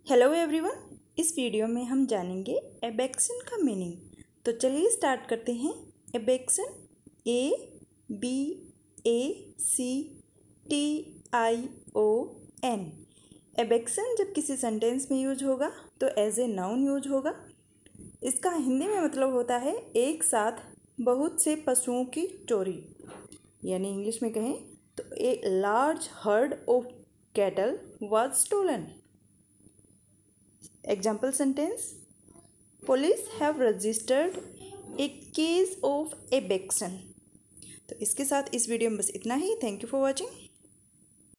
Hello everyone, इस video में हम जानेंगे एबेक्सन का मीनिंग। तो चलिए स्टार्ट करते हैं। एबेक्सन ABACTION। एबेक्सन जब किसी सेंटेंस में यूज होगा तो एज ए नाउन यूज होगा। इसका हिंदी में मतलब होता है एक साथ बहुत से पशुओं की चोरी, यानी इंग्लिश में कहें तो a large herd of cattle was stolen. Example sentence: Police have registered a case of eviction। तो इसके साथ इस वीडियो में बस इतना ही। Thank you for watching.